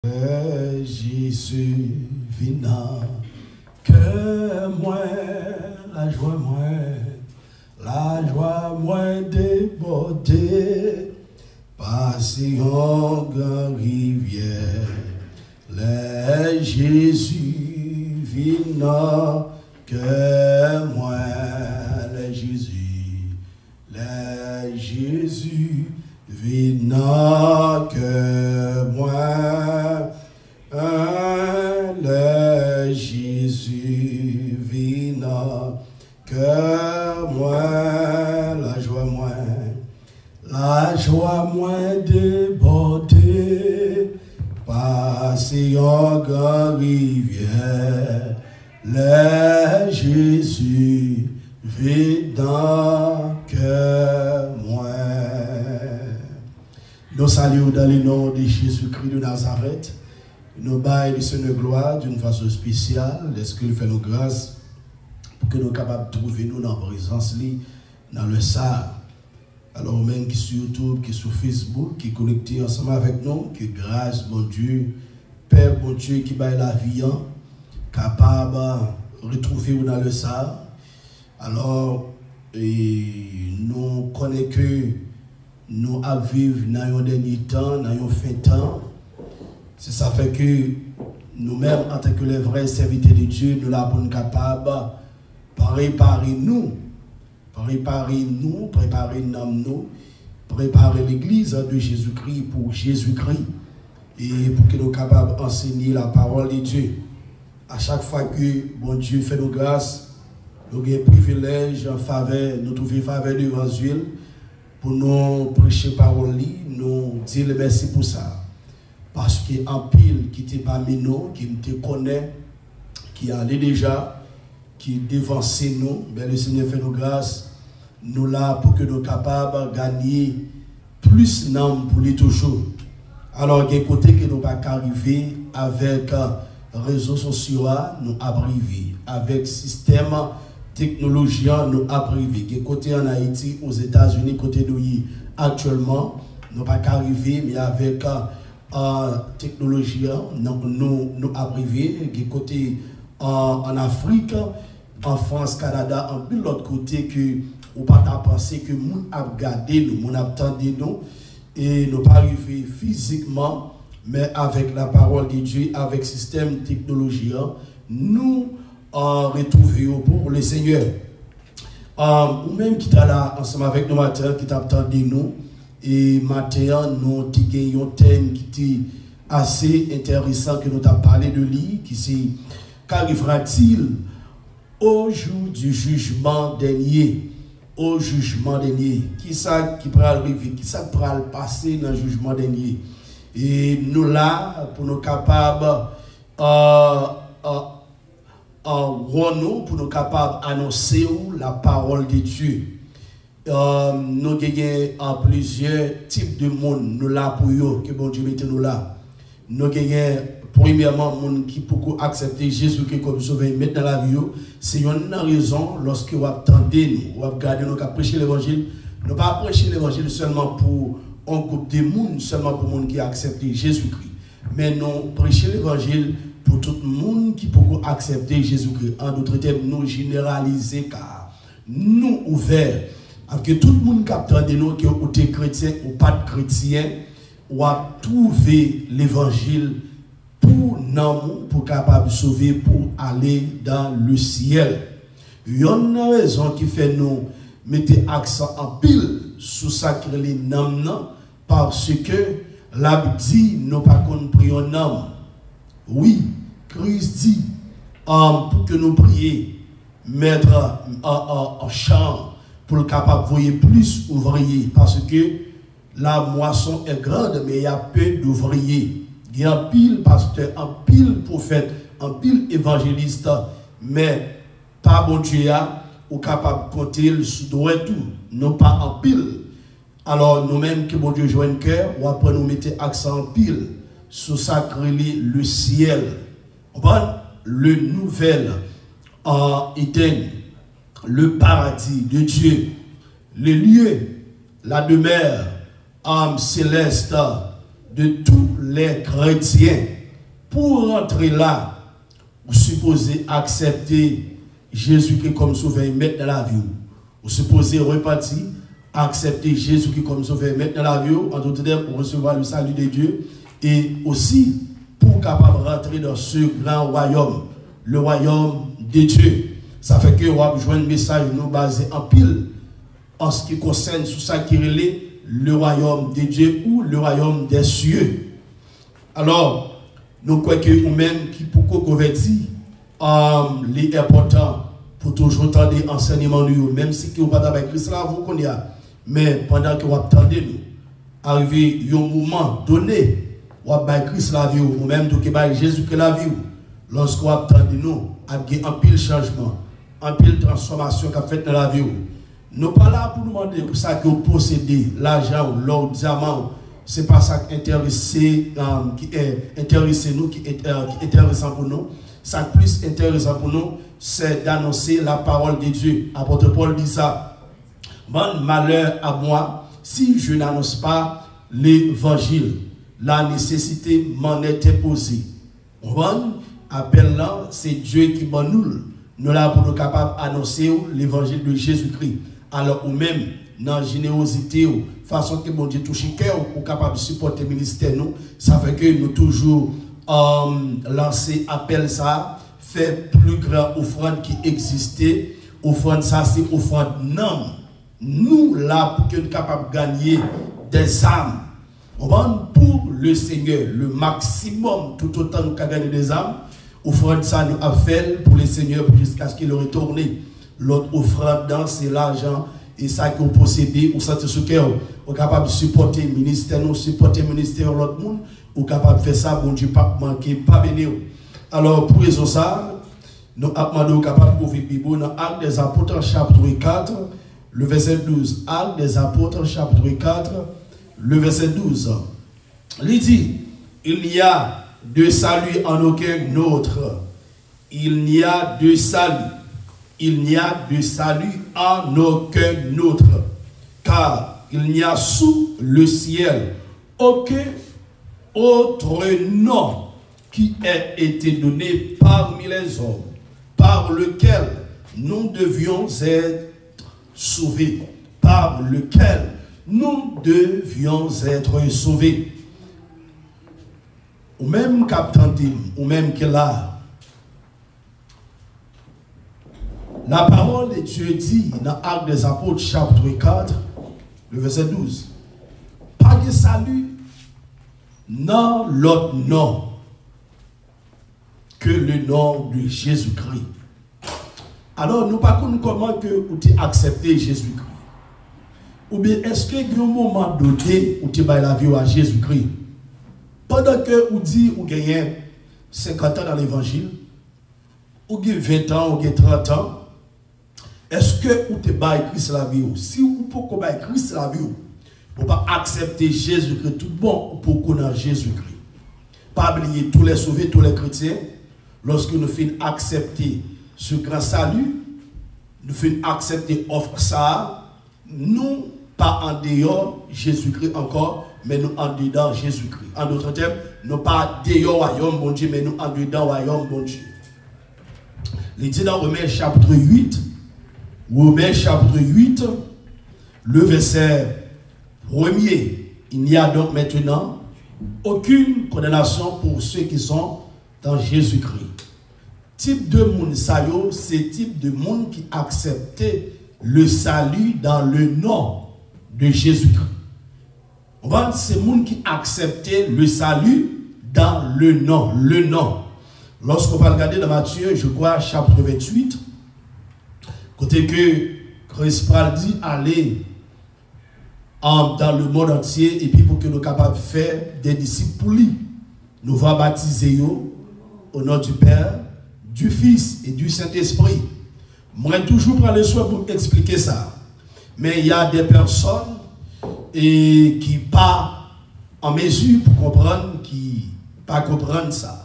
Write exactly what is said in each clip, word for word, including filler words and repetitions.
Euh, Jésus vina, que moi, la joie moi, la joie moi débordée, passion grand rivière, le Jésus vina, que moi, le Jésus, le Jésus vina, que moi, le Jésus vina, que moi, la joie moi, la joie moi débordée, passion grand rivière, le Jésus vina, que moi. Nous saluons dans le nom de Jésus-Christ de Nazareth. Nous baillons le Seigneur gloire d'une façon spéciale. Est-ce qu'il fait nos grâces pour que nous soyons capables de trouver nous dans la présence, dans le Sahara. Alors, même qui sur YouTube, qui sur Facebook, qui est connecté ensemble avec nous, que grâce, bon Dieu, Père, bon Dieu, qui baille la vie, capable de retrouver nous dans le Sahara. Alors, et nous connaissons que nous vivons dans un dernier temps, dans un fin temps. C'est ça fait que nous-mêmes, en tant que les vrais serviteurs de Dieu, nous sommes capables de préparer nous, préparer nous, préparer nous, préparer l'église de Jésus-Christ pour Jésus-Christ et pour que nous soyons capables d'enseigner la parole de Dieu. À chaque fois que bon Dieu fait nos grâces, nous avons un privilège en faveur, nous trouvons faveur de l'évangile pour nous prêcher parole, nous dire merci pour ça. Parce qu'en pile qui était parmi nous, qui te connaît, qui allait déjà, qui dévançait nous, ben le Seigneur fait nos grâces, nous là pour que nous soyons capables de gagner plus d'âmes pour lui toujours. Alors, il y a des côtés que nous ne pouvons pas arriver avec les réseaux sociaux, nous abriver, avec le système technologie, nous abriver. Il y a des côtés en Haïti, aux États-Unis, côté nous actuellement, nous ne pouvons pas arriver, mais avec Uh, technologie, nous, nous, nous abriver, des côtés uh, en Afrique, en France, Canada, en plus l'autre côté que on pas penser que nous a regardé nous, nous attendé nous et nous pas arriver physiquement, mais avec la parole de Dieu, avec le système technologie, nous uh, retrouver pour le Seigneur. Um, ou même qui est là ensemble avec nous matin, qui t'attendait nous. Et maintenant, nous avons un thème qui est assez intéressant que nous avons parlé de lui, qui c'est qu'arrivera-t-il au jour du jugement dernier? Au jugement dernier. Qui ça qui pourra arriver? Qui ça pourra passer dans le jugement dernier? Et nous là, pour nous capables, euh, euh, euh, pour nous capables d'annoncer la parole de Dieu. Euh, nous avons plusieurs types de monde nous là pour eux, que bon Dieu mette nous là. Nous avons premièrement monde qui peut accepter Jésus comme sauveur mettre dans la vie. C'est une raison lorsque vous attendez nous, vous regardez nous prêcher l'évangile. Nous pas prêcher l'évangile seulement pour un groupe de monde, seulement pour monde qui a accepté Jésus-Christ. Mais nous prêcher l'évangile pour tout le monde qui peut accepter Jésus-Christ. En d'autres termes, nous généraliser car nous ouverts. Que tout le monde qui attend nous, qui est chrétien ou pas chrétien, ou a trouvé l'évangile pour nous, pour capable de sauver, pour aller dans le ciel. Il y a une raison qui fait nous mettre accent en pile sur ça que les noms, parce que la dit nous pas compris un homme. Oui, Christ dit um, pour que nous prions, mettre en chant. Pour le capable de voir plus ouvriers, parce que la moisson est grande, mais il y a peu d'ouvriers. Il y a un pile pasteur, un pile prophète, un pile évangéliste, mais pas bon Dieu, ou capable de compter sur droit tout, non pas en pile. Alors nous-mêmes, que bon Dieu joue un cœur, ou après nous mettons accent en pile, sur sacré le ciel. Bon, le nouvel en Éden. Le paradis de Dieu, le lieu, la demeure, âme céleste de tous les chrétiens. Pour rentrer là, vous supposez accepter Jésus-Christ comme sauveur et maître dans la vie. Vous supposez repartir, accepter Jésus-Christ comme sauveur et maître dans la vie, en d'autres termes, pour recevoir le salut de Dieu, et aussi pour capable rentrer dans ce grand royaume, le royaume de Dieu. Ça fait que vous avez un message nous basé en pile en ce qui concerne tout ça qui relève le royaume de Dieu ou le royaume des cieux. Alors, nous croyons que nous-mêmes qui pour convertir, um, les important pour toujours entendre enseignement nous, même si vous n'avez pas avec Christ là, vous connaissez. Mais pendant que vous attendez nous, arriver un moment donné, vous avez Christ la vie, ou même que Jésus qui la vie, lorsque vous attendez nous, il y a un pile changement, un pile transformation qui a fait dans la vie. Nous ne sommes pas là pour nous demander pour ça que vous possédez l'argent ou l'or, diamant. Ce n'est pas ça qui intéresse, um, qui est intéressé nous, qui est, euh, qui est intéressant pour nous. Ça qui est plus intéressant pour nous, c'est d'annoncer la parole de Dieu. Apôtre Paul dit ça. Bon malheur à moi si je n'annonce pas l'évangile. La nécessité m'en est imposée. Bon appel là, c'est Dieu qui m'en nous. Nous là pour nous capables d'annoncer l'évangile de Jésus-Christ. Alors, ou même, dans la générosité, ou façon que bon Dieu touche le cœur, ou capable de supporter le ministère, nous, ça fait que nous toujours um, lancer appel ça, faire plus grand offrande qui existait. Offrande ça, c'est offrande non. Nous, là, pour que nous soyons capables de gagner des âmes, on va pour le Seigneur, le maximum, tout autant nous gagner des âmes, offrande ça, nous a fait pour le Seigneur jusqu'à ce qu'il retourne. L'autre offrande, c'est l'argent et ça que vous possédez, vous sentez ce cœur, vous êtes capable de supporter le ministère, nous supporter le ministère de l'autre monde, vous êtes capable de faire ça, bon Dieu, pas manquer, pas bénir. Alors, pour raison ça, nous avons demandé capable de ouvrir la Bible dans Actes des Apôtres, chapitre quatre, le verset douze. Actes des Apôtres, chapitre quatre, le verset douze. Il dit, il n'y a de salut en aucun autre. Il n'y a de salut. Il n'y a de salut en aucun autre. Car il n'y a sous le ciel aucun autre nom qui ait été donné parmi les hommes, par lequel nous devions être sauvés. Par lequel nous devions être sauvés. Ou même captain, ou même que là, la parole de Dieu dit dans Actes des Apôtres, chapitre quatre, le verset douze. Pas de salut dans l'autre nom que le nom de Jésus-Christ. Alors, nous ne savons pas comment que vous avez accepté Jésus-Christ. Ou bien, est-ce qu'il y a un moment donné où tu as la vie à Jésus-Christ? Pendant que vous dites que vous gagnez cinquante ans dans l'évangile, ou gagnez vingt ans, ou gagnez trente ans, est-ce que vous avez Christ la vie? Si vous pouvez avoir Christ la vie, vous ne pouvez pas accepter Jésus-Christ tout bon pour connaître Jésus-Christ. Pas oublier tous les sauvés, tous les chrétiens, lorsque nous faisons accepter ce grand salut, nous faisons accepter l'offre ça, nous, pas en dehors Jésus-Christ encore, mais nous en dedans Jésus-Christ. En d'autres termes, nous pas dehors royaume bon Dieu, mais nous en dedans royaume bon Dieu. Il dit dans Romains chapitre huit, Romains chapitre huit, le verset premier, il n'y a donc maintenant aucune condamnation pour ceux qui sont dans Jésus-Christ. Type de monde, c'est type de monde qui acceptait le salut dans le nom de Jésus-Christ. On va c'est le monde qui acceptait le salut dans le nom, le nom. Lorsqu'on va regarder dans Matthieu, je crois, chapitre vingt-huit, côté que Christ dit, allez dans le monde entier, et puis pour que nous soyons capables de faire des disciples pour lui, nous allons baptiser au nom du Père, du Fils et du Saint-Esprit. Moi, toujours prendre le soin pour expliquer ça. Mais il y a des personnes et qui ne sont pas en mesure pour comprendre, qui ne pas comprendre ça.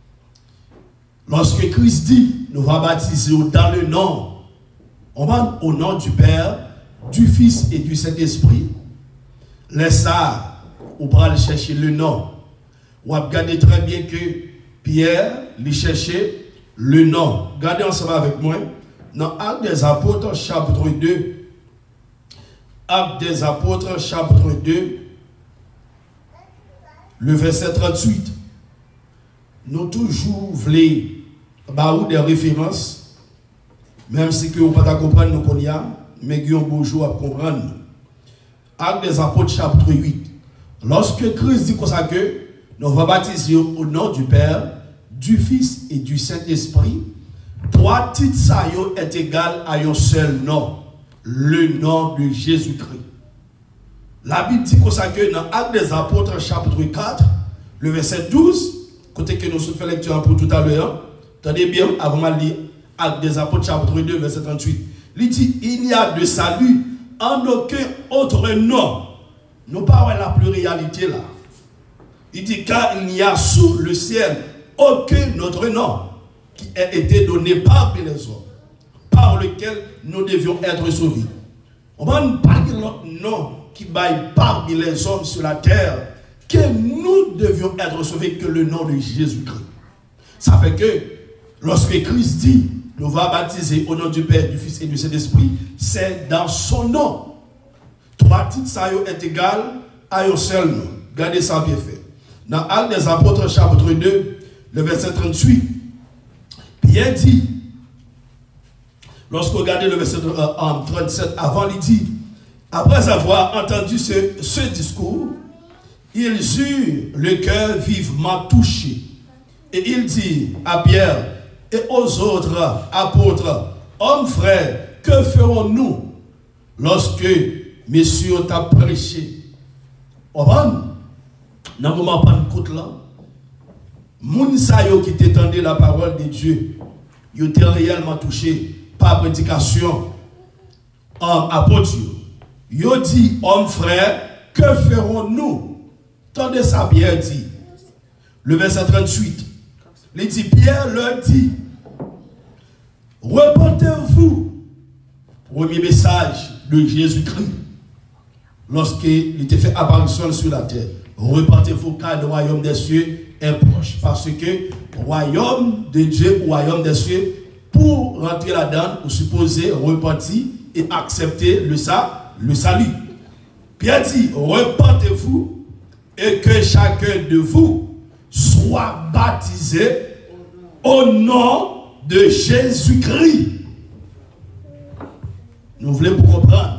Lorsque Christ dit, nous allons baptiser dans le nom, on va au nom du Père, du Fils et du Saint-Esprit. Laisse ça, on va aller chercher le nom. On va regarder très bien que Pierre, il cherchait le nom. Regardez ensemble avec moi. Dans Actes des Apôtres, chapitre deux. Actes des Apôtres, chapitre deux. Le verset trente-huit. Nous toujours voulons des références, même si on ne peut pas comprendre nous qu'on y a, mais Guillaume Bourgeois à comprendre. Actes des Apôtres, chapitre huit. Lorsque Christ dit comme ça que nous va baptiser au nom du Père, du Fils et du Saint-Esprit, trois titres ça est égal à un seul nom, le nom de Jésus-Christ. La Bible dit comme ça que dans Actes des Apôtres, chapitre quatre, le verset douze, côté que nous avons fait lecture pour tout à l'heure, attendez bien, avant de lire Actes des Apôtres, chapitre deux, verset trente-huit. Il dit, il n'y a de salut en aucun autre nom. Nous parlons de la pluralité là. Il dit, car il n'y a sous le ciel aucun autre nom qui a été donné parmi les hommes, par lequel nous devions être sauvés. On va ne pas de l'autre nom qui baille parmi les hommes sur la terre, que nous devions être sauvés que le nom de Jésus-Christ. Ça fait que, lorsque Christ dit, nous va baptiser au nom du Père, du Fils et du Saint-Esprit, c'est dans son nom. Trois titres, ça est égal à un seul nom. Regardez ça bien fait. Dans Actes des Apôtres, chapitre deux, le verset trente-huit, Pierre dit, lorsque vous regardez le verset trente-sept, avant, il dit, après avoir entendu ce, ce discours, ils eurent le cœur vivement touché. Et il dit à Pierre et aux autres apôtres, hommes frères, que ferons-nous lorsque messieurs t'a prêché? Dans le moment où on écoute là, moun sa yo qui t'étendait la parole de Dieu, yo étaient réellement touchés par la prédication en apôtre. Yo dit, homme frère, que ferons-nous? Tendez ça, Pierre dit. Le verset trente-huit. Il dit, Pierre leur dit, repentez-vous. Premier message de Jésus-Christ. Lorsqu'il était fait apparition sur la terre. Repentez-vous car le royaume des cieux est proche. Parce que le royaume de Dieu, le royaume des cieux, pour rentrer là-dedans, vous supposez repentir et accepter le, sa, le salut. Pierre dit, repentez-vous et que chacun de vous soit baptisé au nom de Jésus-Christ. Nous voulons pour comprendre.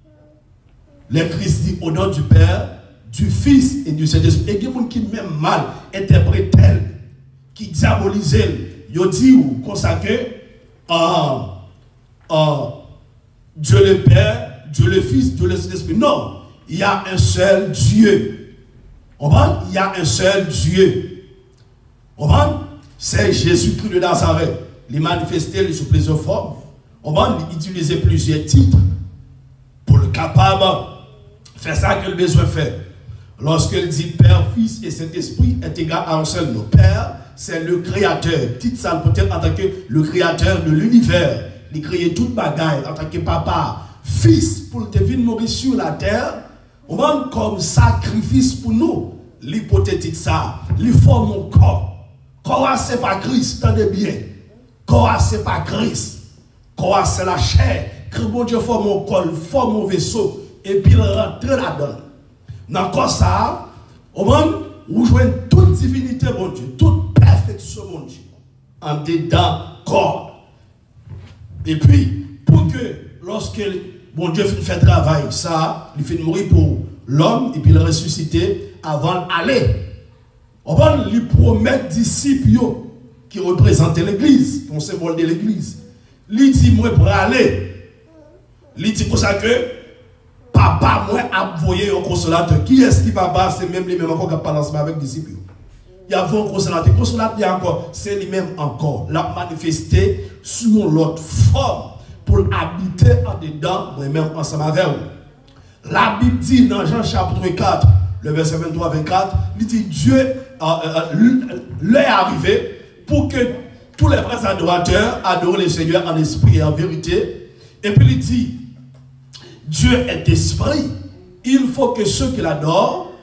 Le Christ dit au nom du Père, du Fils et du Saint-Esprit. Et il y a des gens qui même mal interprètent, qui diabolisent, ils disent comme ça que euh, euh, Dieu le Père, Dieu le Fils, Dieu le Saint-Esprit. Non, il y a un seul Dieu. On va, il y a un seul Dieu. On va, c'est Jésus-Christ de Nazareth. Il manifesté sous plusieurs formes. On va utiliser plusieurs titres pour le capable faire ça que le besoin fait. Lorsqu'il dit Père, Fils et Saint-Esprit est égal à un seul nom. Père, c'est le Créateur. Titre ça peut-être en tant que le Créateur de l'univers. Il crée toute bagaille en tant que papa. Fils, pour te venir mourir sur la terre, on va comme sacrifice pour nous. L'hypothétique ça, il forme mon corps. Corps c'est pas Christ, tenez bien. Corps c'est pas Christ. Corps c'est la chair. Que bon Dieu forme mon corps, forme mon vaisseau. Et puis il rentre là-dedans. Dans le corps ça, on va rejoindre toute divinité, mon Dieu, toute perfection, mon Dieu, en dedans corps. Et puis, pour que, lorsque mon Dieu fait travail, ça, il fait mourir pour l'homme, et puis il ressusciter avant d'aller. On va lui promettre disciples qui représentaient l'église, ton symbole de l'église. Il dit, moi, pour aller. Il dit pour ça que, papa, moi, a envoyé un consolateur. Qui est-ce qui papa? C'est même lui-même encore qui a parlé ensemble avec les disciples. Il y a un consolateur. Le consolateur, encore, c'est lui-même encore. L'a manifesté sous l'autre forme pour habiter en dedans, moi-même ensemble avec vous. La Bible dit dans Jean chapitre quatre, le verset vingt-trois à vingt-quatre, il dit Dieu euh, euh, l'est arrivé pour que tous les vrais adorateurs adorent le Seigneur en esprit et en vérité. Et puis il dit Dieu est esprit. Il faut que ceux qui l'adorent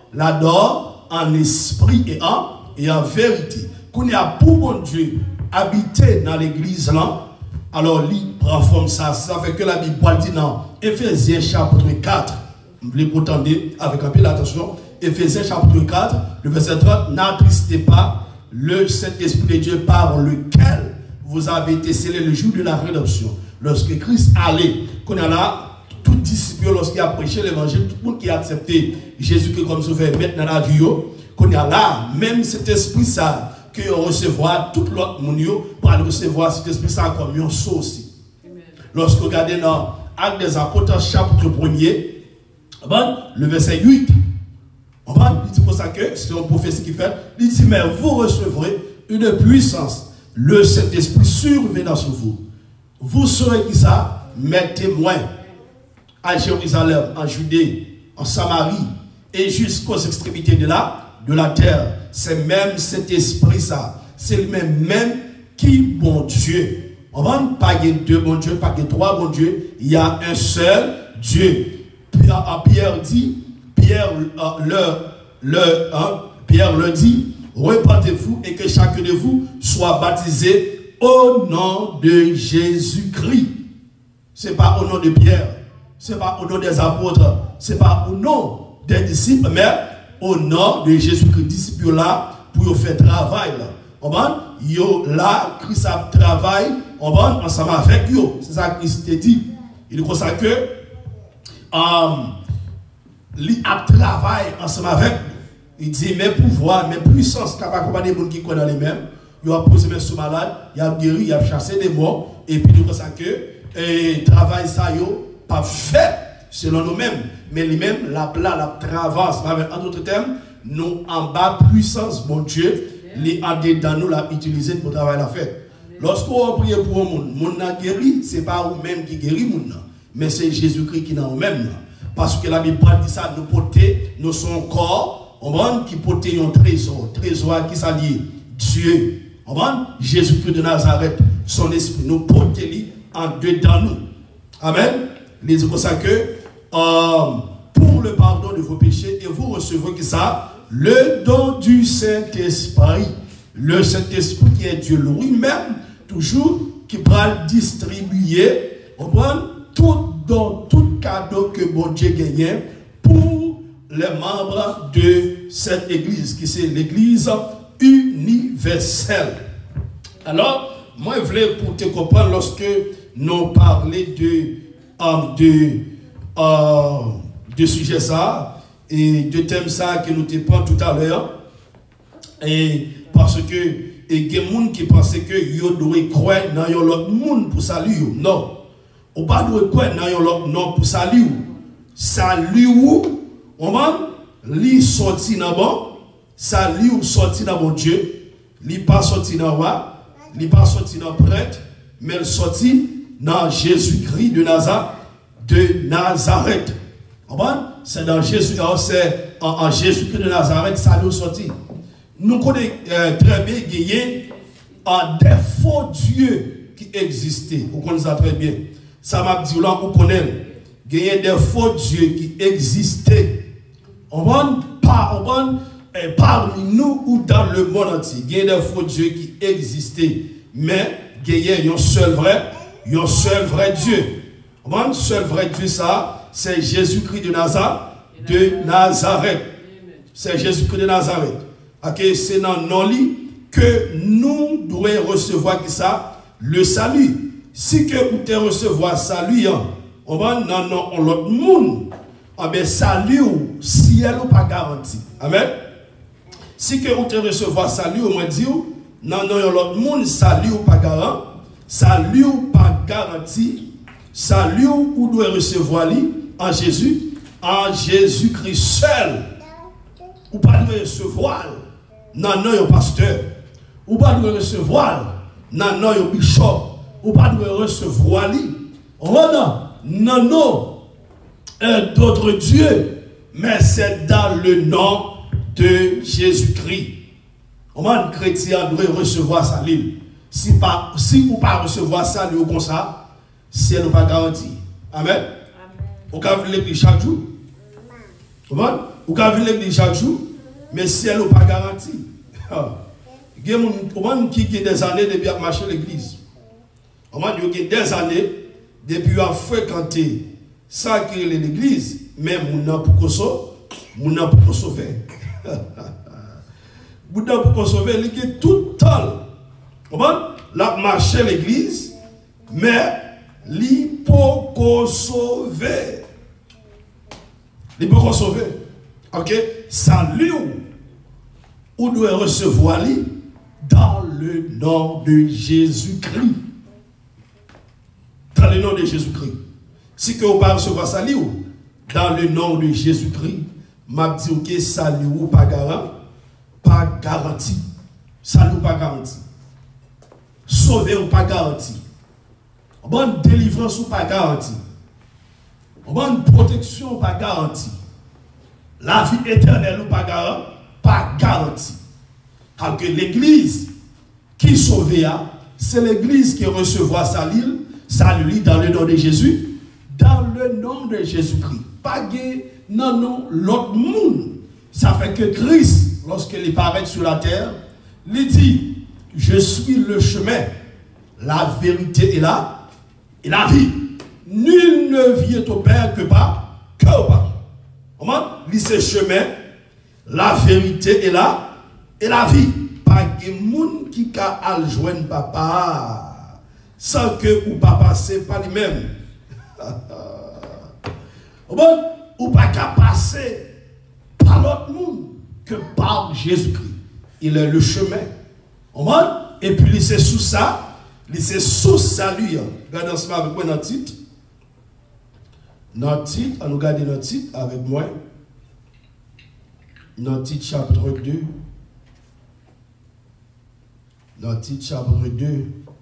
l'adore en esprit et en, et en vérité. Qu'on y a pour bon Dieu habiter dans l'église là, alors lui prend forme ça. Ça fait que la Bible dit dans Éphésiens chapitre quatre. Vous voulez pourtant avec un peu d'attention. Éphésiens chapitre quatre, le verset trente. N'attristez pas le Saint-Esprit de Dieu par lequel vous avez été scellés le jour de la rédemption. Lorsque Christ allait, qu'on a là, tout disciple, lorsqu'il a prêché l'évangile, tout le monde qui a accepté Jésus-Christ comme sauveur, maintenant dans la vie, qu'on a là, même cet esprit ça, que recevoir tout l'autre monde, pour recevoir cet esprit ça comme un saut aussi. Lorsque vous regardez dans Actes des Apôtres, chapitre premier, le verset huit, on va dire comme ça que c'est une prophétie qui fait, il dit, mais vous recevrez une puissance, le Saint-Esprit survenant sur vous. Vous serez qui ça? Mes témoins à Jérusalem, en Judée, en Samarie et jusqu'aux extrémités de la, de la terre. C'est même cet esprit ça. C'est le même, même qui bon Dieu. On va pas deux bons dieux, pas trois bons dieux. Il y a un seul Dieu. Pierre, Pierre dit, Pierre euh, leur, leur, hein, Pierre leur dit, repentez-vous et que chacun de vous soit baptisé au nom de Jésus-Christ. Ce n'est pas au nom de Pierre, ce n'est pas au nom des apôtres, ce n'est pas au nom des disciples, mais au nom de Jésus-Christ. Disciples là, pour faire travail. Là. On va, yo là, Christ a travail, on va ensemble avec yo. C'est ça que Christ te dit. Il est comme ça que, um, il a travail ensemble avec nous. Il dit, mes pouvoirs, mes puissances, capable de des gens qui connaissent les mêmes. Il a posé mes sous malades, il a guéri, il a chassé des morts. Et puis, c'est ça que le travail, ça, yo, pas fait selon nous-mêmes. Mais lui-même, la plat, la travail, en d'autres termes, nous en bas puissance, mon Dieu, les a dans nous, l'a utilisé pour travailler la fête. Lorsqu'on prie pour un monde, le monde a guéri, ce n'est pas vous-même qui guérit le monde, mais c'est Jésus-Christ qui est en nous-mêmes. Parce que la Bible dit ça, nous porter, nous sommes corps, on va qui porter un trésor, trésor qui s'allie Dieu. On va Jésus-Christ de Nazareth, son esprit, nous porter en dedans nous. Amen. Il dit comme ça que euh, pour le pardon de vos péchés, et vous recevrez que ça, le don du Saint-Esprit. Le Saint-Esprit qui est Dieu lui-même, toujours, qui va distribuer, on prend tout don, tout cadeau que bon Dieu gagne pour les membres de cette église, qui c'est l'église universelle. Alors, moi, je voulais pour te comprendre, lorsque nous parlons de, um, de, uh, de sujet ça, et de thème ça que nous te prenons tout à l'heure, et parce que il y a des gens qui pensent que vous devez croire dans l'autre monde pour saluer. Non. Vous ne devez pas croire dans l'autre monde pour saluer. Saluer, on va lui sortir dans bon, saluer ou sortir dans bon Dieu, lui pas sortir dans roi, lui pas sortir dans prêtre, mais il sortir dans Jésus-Christ de Nazareth. De Nazareth. C'est dans Jésus, c'est en, en Jésus-Christ de Nazareth, salut ou sortir. Nous connaissons euh, très bien qu'il y a des faux dieux qui existaient. Vous connaissez ça très bien. Ça m'a dit là, vous connaissez. Il y a des faux dieux qui existaient. On va pas, on va eh, parmi nous ou dans le monde entier. Il y a des faux dieux qui existaient. Mais il y a un seul vrai, un seul vrai Dieu. On va un seul vrai Dieu, ça, c'est Jésus-Christ de Nazareth. De Nazareth. C'est Jésus-Christ de Nazareth. Okay, c'est dans nos lits que nous devons recevoir qui ça, le salut. Si que vous te recevoir salut, hein, on va dans l'autre monde, ah ben salut ou ciel ou pas garanti. Amen. Si que vous te recevoir salut, on va dire, dans l'autre monde, salut ou pas garanti, salut ou pas garanti, salut ou doit recevoir lui en Jésus, en Jésus-Christ seul. Ou pas de recevoir. Non, non, un pasteur. Ou pas de recevoir. Non, non, un bishop. Ou pas de recevoir. Oh non, non, non. Un d'autres dieux. Mais c'est dans le nom de Jésus-Christ. On va un chrétien doit recevoir sa ligne. Si pas, si vous ne pas recevoir ça, lui, comme ça, c'est pas garanti. Amen. On peut l'écrire chaque jour. Vous pouvez venir l'église chaque jour, mais si elle n'est pas garantie. Il y a des gens qui ont des années depuis à marcher l'église. Il y a des années depuis à fréquenter ça qui est l'église, mais mon n'a pour sauver, mon n'a pour sauver. Mon n'a pour sauver, il est tout le temps. La marcher l'église, mais il peut sauver. Il peut sauver. Ok? Salut ou doit recevoir lui dans le nom de Jésus-Christ. Dans le nom de Jésus-Christ. Si que vous ne recevoir salut dans le nom de Jésus-Christ, m'a dit que salut ou pas garanti, pas garanti. Salut ou pas garanti. Sauver ou pas garanti. Bonne délivrance ou pas garanti. Bonne protection ou pas garanti. La vie éternelle ou pas garanti. Pas garanti. Alors que l'église qui sauve, c'est l'église qui recevra salut, salut dans le nom de Jésus, dans le nom de Jésus-Christ. Pas non, non, l'autre monde. Ça fait que Christ, lorsqu'il paraît sur la terre, il dit, je suis le chemin, la vérité est là, et la vie. Nul ne vient au Père que par, que par. Comment? Il c'est chemin, la vérité est là, et la vie. Pas de monde qui a joindre papa, sans que ou papa c'est pas lui-même. Ou pas qu'à passer par l'autre monde que par Jésus-Christ. Il est le chemin. Et puis c'est sous ça, c'est sous ça lui. Regardez ensemble avec moi notre titre. Notre titre, on nous garde notre titre avec moi. Notre titre chapitre deux. Notre titre chapitre deux.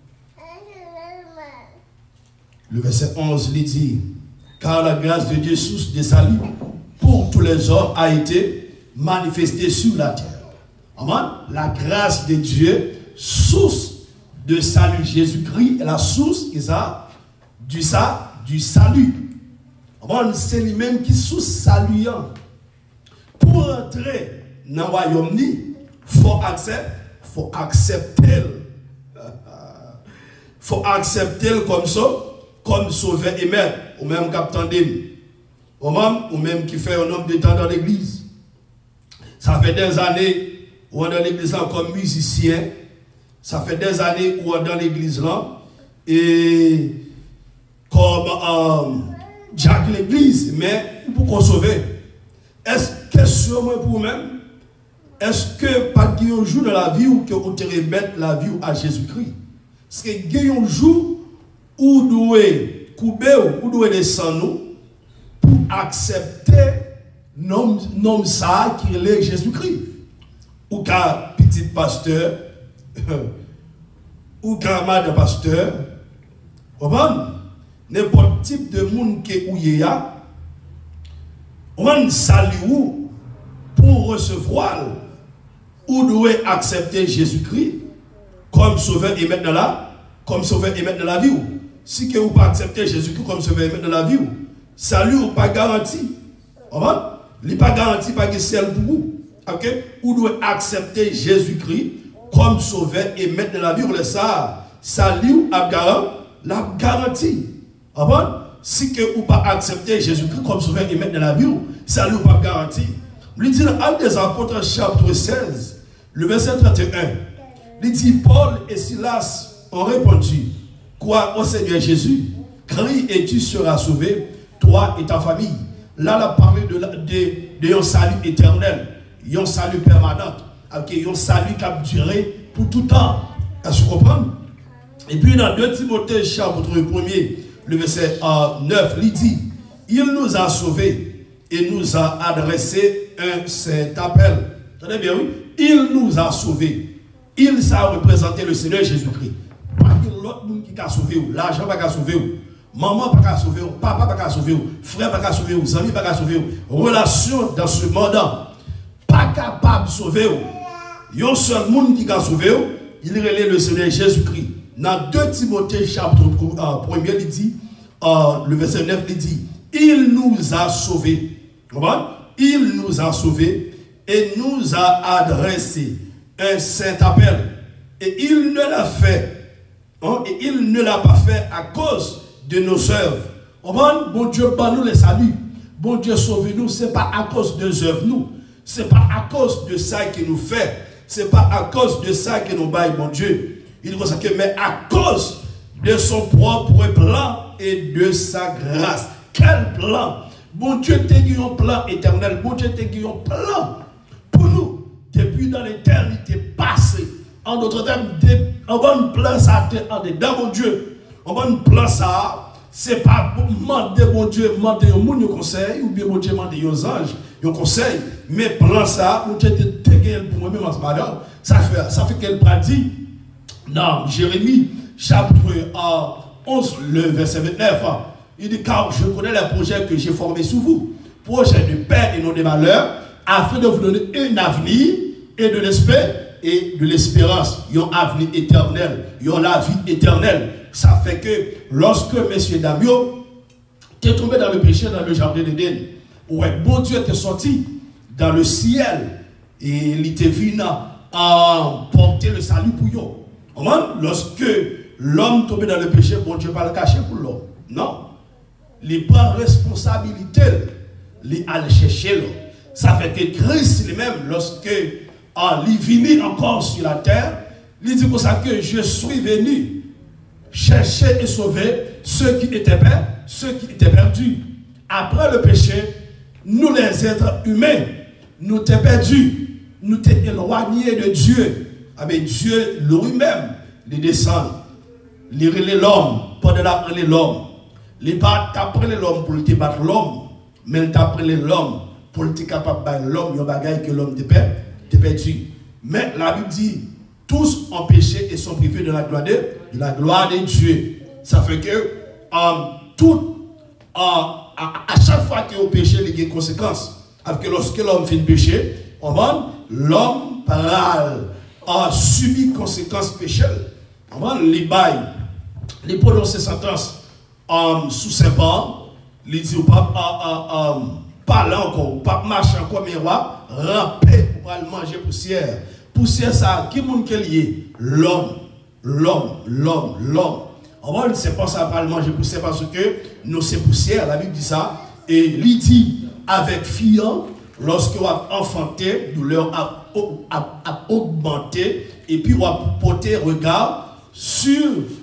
Le verset onze, il dit, car la grâce de Dieu, source de salut, pour tous les hommes, a été manifestée sur la terre. Amen. La grâce de Dieu, source de salut, Jésus-Christ est la source ça, du, ça, du salut. Amen. C'est lui-même qui est source saluant. Pour entrer dans le royaume, il faut accepter. faut accepter. Il faut accepter comme ça, comme sauveur et maître, ou même capitaine ou même, ou même qui fait un nombre de temps dans l'église. Ça fait des années où on est dans l'église comme musicien. Ça fait des années où on est dans l'église là. Et comme euh, Jack l'église, mais pour qu'on sauve. Est-ce que question moi pour vous-même? Est-ce que pas qu'il y a un jour dans la vie où on te remettre la vie à Jésus-Christ? Est-ce qu'il y a un jour où nous devons couper ou nous devons descendre pour accepter nom nom ça qui est Jésus-Christ? Ou qu'un petit pasteur, ou qu'un madame pasteur, n'importe type de monde qui est où il y a, on salue pour recevoir ou doit accepter Jésus-Christ comme sauveur et maître dans la, comme sauveur et maître dans la vie. Si que vous pas accepter Jésus-Christ comme sauveur et maître dans la vie, salut ou pas garanti. Il n'est pas garanti pas que c'est pour vous. Okay? Ou doit accepter Jésus-Christ comme sauveur et maître dans la vie. Ou ça, salut a la garantie. Si que vous pas accepter Jésus-Christ comme sauveur et maître dans la vie, salut ou pas garanti. Il dit dans Actes des Apôtres, chapitre seize, le verset trente et un, il dit, Paul et Silas ont répondu, crois au Seigneur Jésus, crie et tu seras sauvé, toi et ta famille. Là, il a parlé de, de, de un salut éternel, un salut permanent, un salut qui a duré pour tout temps. Est-ce que vous comprenez? Et puis dans deux Timothée, chapitre premier, le verset euh, neuf, il dit, il nous a sauvés et nous a adressé un cet appel. Tenez bien, oui. Il nous a sauvés. Il s'est représenté le Seigneur Jésus-Christ. Pas que l'autre monde qui a sauvé, l'argent pas sauvé, maman pas sauvé, papa pas sauvé, frère pas sauvé, amis pas sauvé, relation dans ce monde pas capable de sauver. Il y a un seul monde qui a sauvé, il relève le Seigneur Jésus-Christ. Dans deux Timothée chapitre premier, il dit, euh, le verset neuf, il dit, il nous a sauvés. il nous a sauvés et nous a adressé un saint appel. Et il ne l'a fait, hein, et il ne l'a pas fait à cause de nos œuvres. Bon, bon Dieu, ban nous les saluts. Bon Dieu, sauve-nous. Ce n'est pas à cause de nos œuvres, nous. Ce n'est pas à cause de ça qu'il nous fait. Ce n'est pas à cause de ça qu'il nous baille, mon Dieu. Il dit que, mais à cause de son propre plan et de sa grâce. Quel plan? Bon Dieu, t'a dit un plan éternel. Bon Dieu, t'a dit un plan pour nous depuis dans l'éternité passée. En d'autres termes, en bon plan ça, en dedans, mon Dieu. En bon plan ça, c'est pas pour demander, mon Dieu, demander au monde conseil, ou bien mon Dieu, demander aux anges, un conseil. Mais plan ça, mon Dieu, te gagné pour moi-même en ce moment. Ça fait, ça fait qu'elle pratique. Non, Jérémie, chapitre onze, le verset vingt-neuf. Il dit, car je connais les projets que j'ai formés sous vous, projets de paix et non de malheur, afin de vous donner un avenir et de l'espérance et de l'espérance. Ils ont un avenir éternel, ils ont la vie éternelle. Ça fait que lorsque M. Damio est tombé dans le péché dans le jardin d'Éden, ouais, bon Dieu était sorti dans le ciel et il était venu à porter le salut pour eux. Lorsque l'homme tombé dans le péché, bon Dieu pas le cacher pour l'homme. Non. Il prend responsabilité, il allait chercher l'homme. Ça fait que Christ lui-même, lorsque ah, il vit encore sur la terre, il dit pour ça que je suis venu chercher et sauver ceux qui étaient perdus, ceux qui étaient perdus. Après le péché, nous les êtres humains, nous t'es perdus, nous t'es éloignés de Dieu. Avec Dieu lui-même, il descend, il relève l'homme, pendant la relève l'homme. Il n'est pas après l'homme pour te battre l'homme, mais il t'a pris l'homme pour être capable de battre l'homme, il y a des bagailles que l'homme te perdu. Mais la Bible dit, tous ont péché et sont privés de la gloire de, de, la gloire de Dieu. Ça fait que um, tout, uh, à, à chaque fois qu'il y a un péché, il y a des conséquences. Parce que lorsque l'homme fait un péché, l'homme parle, a subi conséquences péché. Les bails, les prononcer sentence um, sous ses pas, il dit, pas uh, uh, um, parler encore, pas marcher encore, mais ramper pour aller manger poussière. Poussière, ça, qui est-ce qui est lié? L'homme, l'homme, l'homme, l'homme. On ne sait pas ça va manger poussière parce que nous, c'est poussière, la Bible dit ça. Et il dit, avec fiant, lorsque vous avez enfanté, douleur a, a, a augmenté, et puis vous avez porté regard sur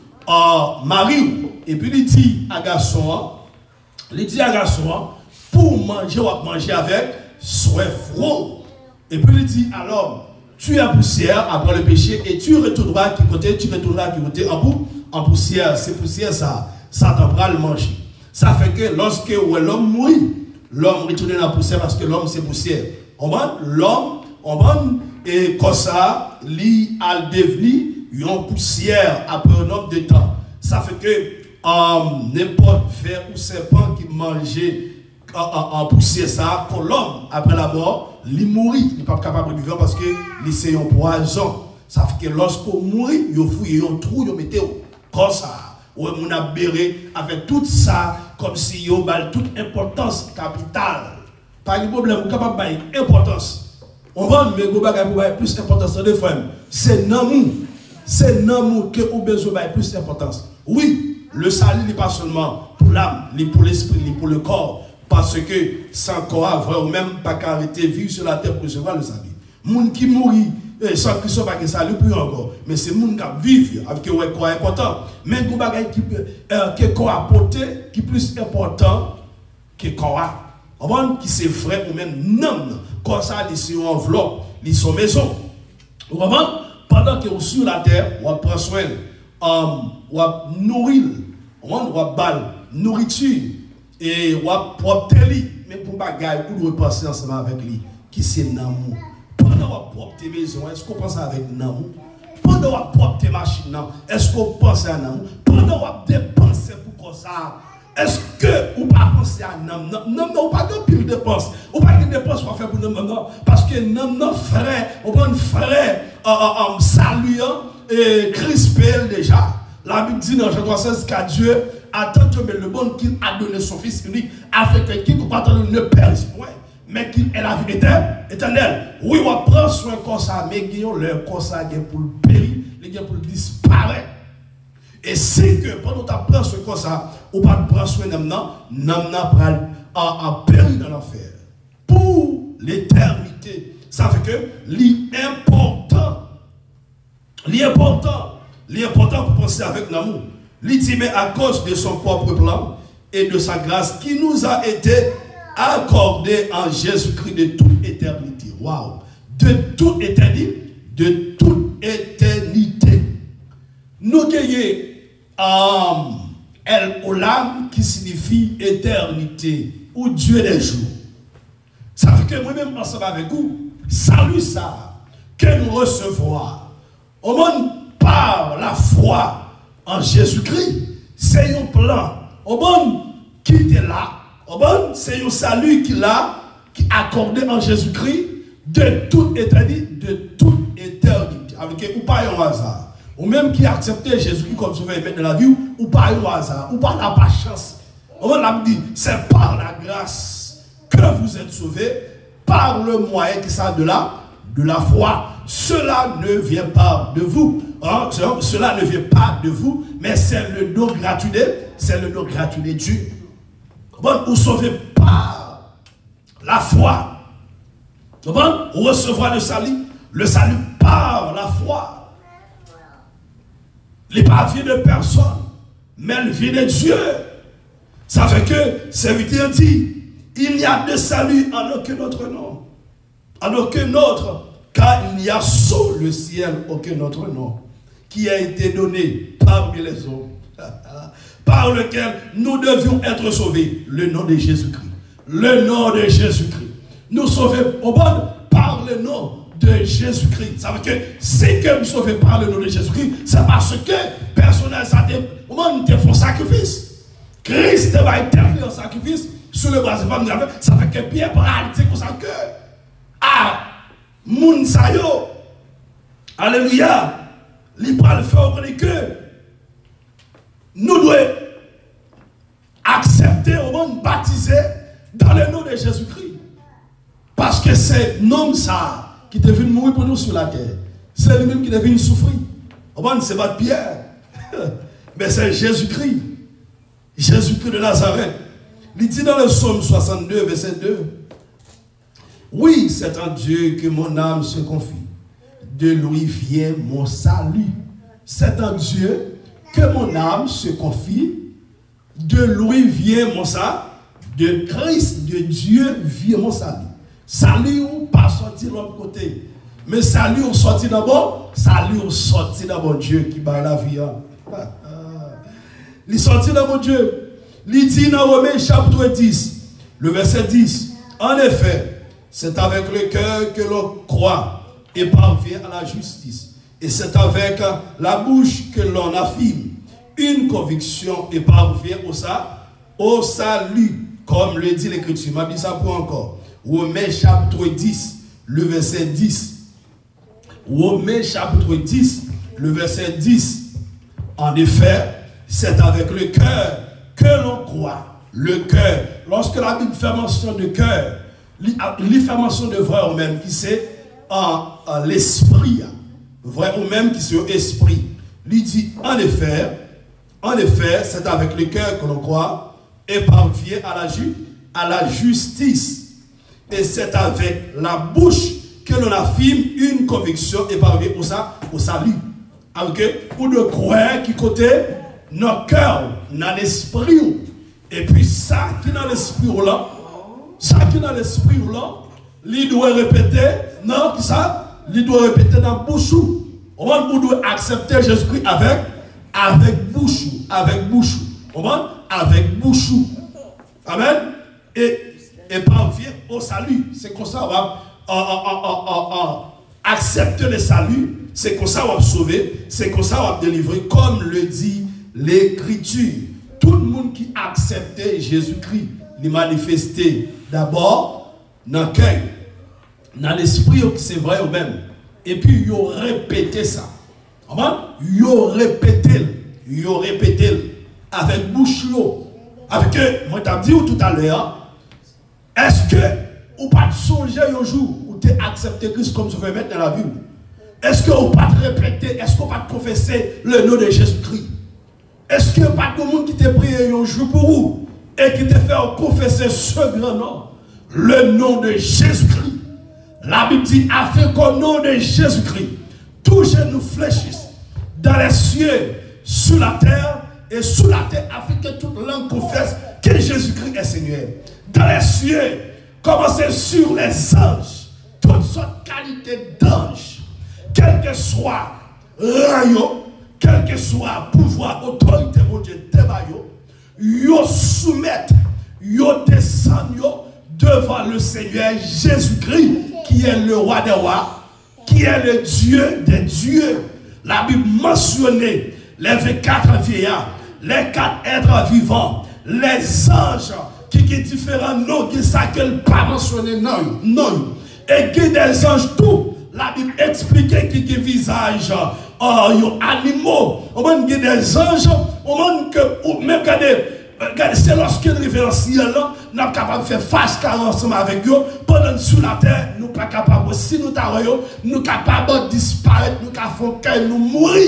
uh, Marie. Et puis il dit à garçon, il dit à garçon, pour manger, vous avez mangé avec soif. Et puis il dit à l'homme, tu es poussière après le péché et tu retourneras qui côté, tu retourneras qui côté en, bout, en poussière. C'est poussière, ça, ça t'apprend le manger. Ça fait que lorsque ouais, l'homme mourit, l'homme retourne dans la poussière parce que l'homme c'est poussière. On va l'homme, on va et comme ça, lui a devenu une poussière après un nombre de temps. Ça fait que um, n'importe ver ou serpent qui mangeait en poussière ça pour l'homme après la mort, il mourit, il n'est pas capable de vivre parce que c'est un poison. Ça fait que lorsqu'on mourit, il fouille un trou, il met comme ça. Ou on a béré avec tout ça comme si il a toute importance capitale. Pas de problème, on est capable de importance. On va mais on plus d'importance de frère. C'est l'amour. C'est l'amour que on a besoin de plus d'importance. Oui, le salut n'est pas seulement pour l'âme, ni pour l'esprit, ni pour le corps. Parce que sans corps, vrai, même pas qu'arrêter vivre sur la terre pour recevoir le salut. Moun qui mourit sans Christ pas que salut plus encore. Mais c'est moun qui vivent avec un corps important. Mais il y a des choses qui est corps apporté, qui est plus important que corps. Qui c'est vrai ou même non. Comme ça, ils sont en enveloppe, ils sont maison. Pendant que sur la terre, on prend soin, on nourrir, on balle, nourriture. Et on va propre lui, mais pour bagaille, vous devez passer ensemble avec lui, qui c'est l'amour. Pendant qu'on propre tes maisons, est-ce qu'on pense avec l'amour? Pendant qu'on propre tes machines, est-ce qu'on pense à l'amour? Pendant qu'on dépense pour ça, est-ce que vous ne pensez à l'amour? Non, non, pas de pile de dépenses. Ou pas de dépenses pour faire pour nous, non. Parce que non, frère, on prend un frère saluant et crispé déjà. La Bible dit dans Jean trois seize qu'à Dieu attend le bon qu'il a donné son fils unique afin que qui ne périsse point mais qui est la vie éternelle. Oui, on prend soin comme ça, mais il y a leur comme ça pour le périr, il y a pour disparaître. Et c'est que pendant que tu prends soin comme ça, ou pas prendre soin de non, non, à périr dans l'enfer. Pour l'éternité. Ça fait que l'important, l'important, l'important pour penser avec l'amour, l'ultime à cause de son propre plan et de sa grâce qui nous a été accordée en Jésus-Christ de toute éternité. Waouh! De toute éternité, de toute éternité. Nous gagnons um, El Olam qui signifie éternité ou Dieu des jours. Ça fait que moi-même ensemble avec vous, salut ça que nous recevons au monde par la foi en Jésus-Christ. C'est un plan. Au monde qui était là, au monde c'est un salut qu'il a, qui accordé en Jésus-Christ de toute éternité, de toute éternité. Avec ou pas un hasard. Ou même qui a accepté Jésus-Christ comme sauveur et maître de la vie, ou pas un hasard, ou pas la chance. Au monde l'a dit, c'est par la grâce que vous êtes sauvés, par le moyen qui sort de là, de la foi. Cela ne vient pas de vous. Hein? Cela ne vient pas de vous, mais c'est le don gratuit, c'est le don gratuit de Dieu. Bon, vous sauvez par la foi. Bon, vous recevoir le salut, le salut par la foi. Il pas vient de personne, mais il vient de Dieu. Ça fait que, serviteur dit, il n'y a de salut en aucun autre nom. En aucun autre, car il n'y a sous le ciel aucun autre nom qui a été donné parmi les hommes, par lequel nous devions être sauvés. Le nom de Jésus-Christ. Le nom de Jésus-Christ. Nous sauvés au bon par le nom de Jésus-Christ. Ça veut dire que c'est que nous sauvés par le nom de Jésus-Christ, c'est parce que personne n'a fait un sacrifice. Christ va éterniser un sacrifice sur le bras de femme. Ça fait que Pierre parle, c'est comme ça que ah, moun sayo, alléluia, il parle fort que nous devons accepter au monde baptisé dans le nom de Jésus-Christ. Parce que c'est l'homme ça qui est venu mourir pour nous sur la terre. C'est lui-même qui est venu souffrir. Au monde, c'est pas Pierre, mais c'est Jésus-Christ. Jésus-Christ de Nazareth. Il dit dans le psaume soixante-deux, verset deux. Oui, c'est en Dieu que mon âme se confie. De lui vient mon salut. C'est en Dieu que mon âme se confie. De lui vient mon salut. De Christ, de Dieu vient mon salut. Salut ou pas sorti de l'autre côté. Mais salut ou sorti d'abord. Salut ou sorti d'abord Dieu qui bat la vie. Il sorti d'abord Dieu. Il dit dans Romains chapitre dix, le verset dix. En effet, c'est avec le cœur que l'on croit et parvient à la justice. Et c'est avec la bouche que l'on affirme une conviction et parvient au, ça, au salut, comme le dit l'Écriture. Je dis ça pour encore. Romains chapitre dix, le verset dix. Romains chapitre dix, le verset dix. En effet, c'est avec le cœur que l'on croit. Le cœur. Lorsque la Bible fait mention de cœur, il fait mention de vrai ou même qui c'est en, en l'esprit. Vrai ou même qui c'est esprit. Il dit en effet, en effet, c'est avec le cœur que l'on croit et parvient à la, ju à la justice. Et c'est avec la bouche que l'on affirme une conviction et parvient au, ça, au salut. Avec ou de croire qui côté notre cœur, dans l'esprit. Et puis ça qui est dans l'esprit là, ça qui est dans l'esprit là, il doit répéter, non, ça, il doit répéter dans la bouche. On doit accepter Jésus-Christ avec, avec bouche, avec bouche. On avec bouche. Amen. Et, et parvient au salut. C'est comme ça, on va euh, euh, euh, euh, accepter le salut. C'est comme ça, on va sauver. C'est comme ça, on va délivrer, comme le dit l'Écriture. Tout le monde qui acceptait Jésus-Christ, il manifestait d'abord dans le cœur, dans l'esprit, c'est vrai ou même. Et puis, il a répété ça. Il a répété, il a répété avec bouche. Avec, moi, je t'ai dit tout à l'heure, est-ce que ou pas songer un jour où tu as accepté Christ comme sauveur maître dans la vie? Est-ce que vous pas répéter, est-ce que vous pas confesser le nom de Jésus-Christ? Est-ce que pas de monde qui t'a prié un jour pour vous et qui t'a fait confesser ce grand nom, le nom de Jésus-Christ? La Bible dit, afin qu'au nom de Jésus-Christ, tous genoux fléchissent dans les cieux, sous la terre et sous la terre, afin que toute langue confesse que Jésus-Christ est Seigneur. Dans les cieux, commencez sur les anges, toutes sortes de qualités d'anges, quel que soit rang, quel que soit pouvoir, autorité, mon Dieu, débaillot, yo soumettent, yo descendent devant le Seigneur Jésus-Christ, qui est le roi des rois, qui est le Dieu des dieux. La Bible mentionnait les vingt-quatre vieillards, les quatre êtres vivants, les anges, qui ont différents noms, qui ne pas mentionné non, non. Et qui des anges tout. La Bible expliquait qu'il y a des visages euh, animaux. On a des anges, on a que, même regardez, c'est lorsque nous arrivons dans le ciel, nous sommes capables de faire face ensemble avec eux. Pendant sous la terre, nous ne sommes pas capables, si nous sommes nous sommes capables de disparaître, nous sommes capables de nous mourir.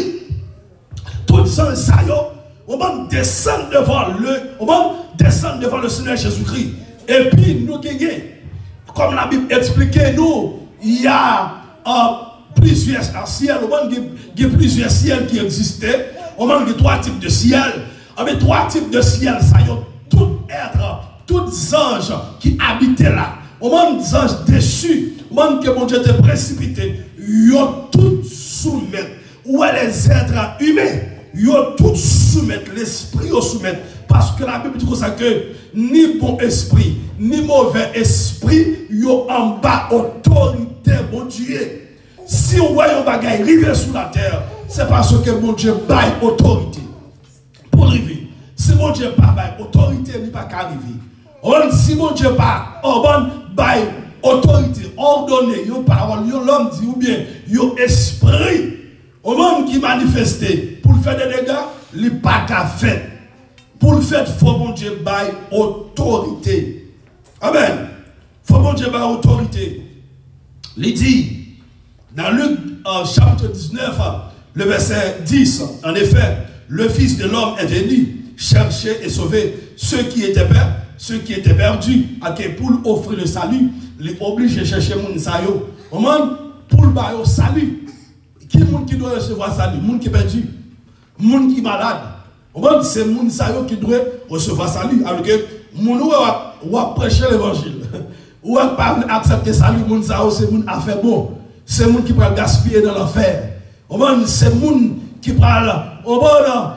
Tout ça, ça on va descendre devant le, on va descendre devant le Seigneur Jésus-Christ. Et puis nous gagnons, comme la Bible expliquait nous, il y a euh, plusieurs ciels, il y a plusieurs ciels qui existaient. On a trois types de ciels. Avec trois types de ciels, ça y est, tout être, tous anges qui habitaient là. On a des anges déçus, on a que mon Dieu te précipité. Ils ont tout soumettre. Où est les êtres humains? Ils ont tout soumettre, l'esprit au soumettre. Parce que la Bible dit comme ça que ni bon esprit, ni mauvais esprit, ils ont en bas autorité, mon Dieu. Si on voit un bagage arriver sur la terre, c'est parce que mon Dieu baille autorité. Pour arriver. Si mon Dieu pas baille autorité, il n'est pas qu'à arriver. Si mon Dieu pas baille autorité, ordonné, une parole, l'homme dit ou bien, un esprit. Au monde qui manifestait pour faire des dégâts, il n'est pas qu'à faire. Pour le faire, il faut mon Dieu baille autorité. Amen. Il faut mon Dieu baille autorité. Il dit, dans Luc euh, chapitre dix-neuf, le verset dix, en effet, le Fils de l'homme est venu chercher et sauver ceux qui étaient perdus, ceux qui étaient perdus, à quel pour offrir le salut, les oblige à chercher mon sayo. Au monde, pour le bailler au salut. Qui est le monde qui doit recevoir salut? Le monde qui est perdu. Le monde qui est malade. Au monde, c'est le monde qui doit recevoir salut. Alors que le monde qui a prêché l'évangile, ou a pas accepter salut, le monde c'est le monde a fait bon. C'est le monde qui va gaspiller dans l'enfer. Au monde, c'est le monde qui parle, au monde,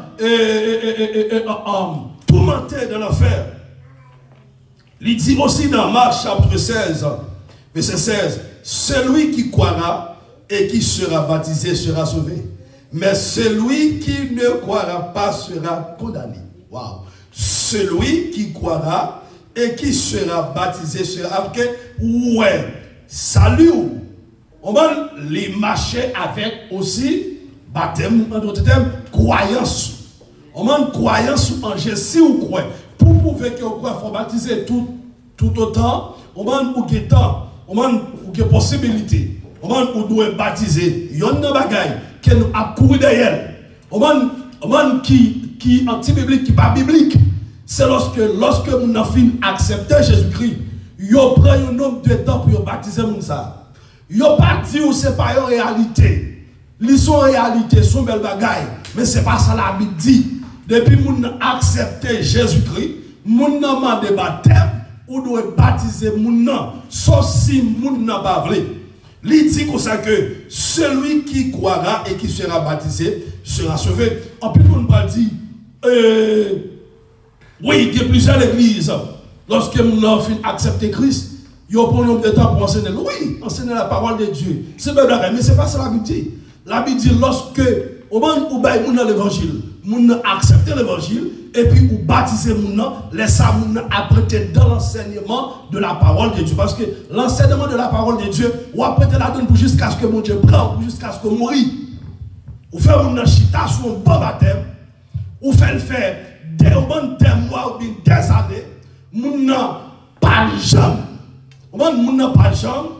tourmenté dans l'enfer. Il dit aussi dans Marc chapitre seize, verset seize, celui qui croira et qui sera baptisé sera sauvé. Mais celui qui ne croira pas sera condamné. Wow. Celui qui croira et qui sera baptisé sera condamné. Ouais. Salut. On va les marcher avec aussi baptême, en d'autres termes, croyance. On va une croyance en Jésus ou quoi. Pour prouver que vous faut baptiser tout, tout autant, on va une temps, on va une possibilité. On va nous baptiser. Il y a une bagaille qui nous a couru derrière. On va qui qui anti-biblique, qui pas biblique. C'est lorsque lorsque nous avons fini accepter Jésus-Christ, yo prend un nombre de temps pour baptiser moun ça. Yo pas dit ou c'est pas une réalité. Ils sont réalité, sont belle bagaille, mais c'est pas ça la Bible dit. Depuis moun accepter Jésus-Christ, moun nan mande baptême ou doit baptiser moun nan, sauf si moun nan pas vle. Il dit comme ça que celui qui croira et qui sera baptisé sera sauvé. En plus, on va dire, euh, oui, il y a plusieurs églises. Lorsque nous avons accepté Christ, il y a un nombre de temps pour enseigner. Oui, enseigner la parole de Dieu. C'est bien vrai, mais ce n'est pas ça la Bible dit. La Bible dit, lorsque au moment où vous avez l'évangile, vous avez accepté l'évangile, et puis vous baptisez moun laissez moun apprêter dans l'enseignement de la parole de Dieu. Parce que l'enseignement de la parole de Dieu, vous apprêtez la donne jusqu'à ce que mon Dieu prenne, jusqu'à ce que vous mouriez. Vous faites moun chita sur un bon baptême, vous faites le faire des mois ou bien des années, moun pas jamais. Comment nous n'a pas de jambe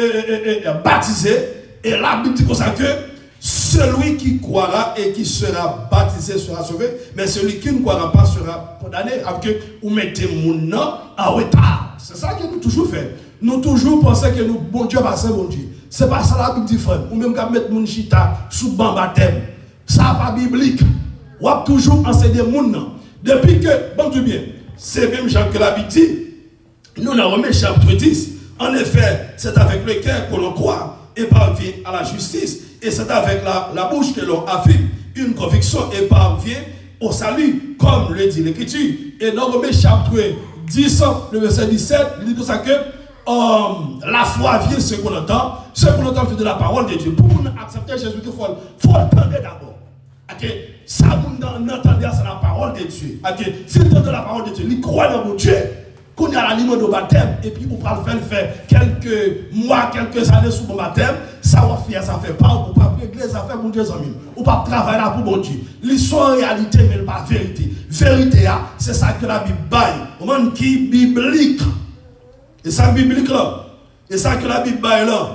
baptisé. Et la Bible dit comme ça que celui qui croira et qui sera baptisé sera sauvé, mais celui qui ne croira pas sera condamné. Avec vous mettez mon nom en retard. C'est ça que nous toujours faisons. Nous toujours pensons que nous, bon Dieu, va bon Dieu. C'est pas ça la Bible dit, frère. Ou même qu'à mettre mon chita sous ban baptême. Ça n'est pas biblique. On a toujours enseigné mon nom. Depuis que, bon Dieu bien, c'est même Jean que la Bible dit, nous avons remis chapitre dix. En effet, c'est avec le cœur que l'on croit et parvient à la justice. Et c'est avec la, la bouche que l'on affirme une conviction et parvient au salut, comme le dit l'Écriture. Et dans Romains chapitre dix, le verset dix-sept, il dit tout ça que um, la foi vient ce qu'on entend, ce qu'on entend fait de la parole de Dieu. Pour nous accepter Jésus, il faut l'entendre d'abord. Okay? Ça, nous entendons, c'est la parole de Dieu. Okay? Si vous entendez la parole de Dieu, il croit dans mon Dieu. Qu'on y a l'aliment de baptême, et puis on va le faire, faire quelques mois, quelques années sous mon baptême, ça va faire, ça fait pas, ou pas régler, ça fait mon Dieu, ou pas travailler là pour mon Dieu. L'histoire réalité, mais pas vérité. Vérité, c'est ça que la Bible baille. Au monde qui biblique. Et ça biblique là. Et ça que la Bible baille là.